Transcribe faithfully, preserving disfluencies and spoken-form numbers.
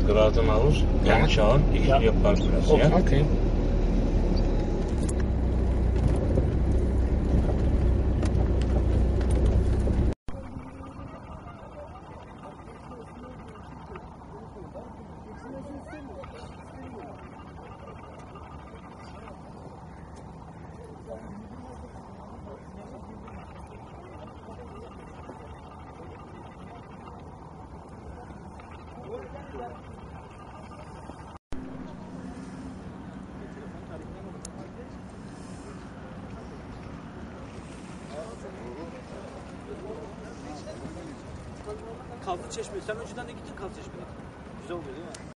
geraden alır, Ja. dann schauen, ich Ja. hier Parkplatz, ja? Okay. Kazlı Çeşme. Sen önceden de gittin Kazlı Çeşme'ye. Güzel oluyor değil mi?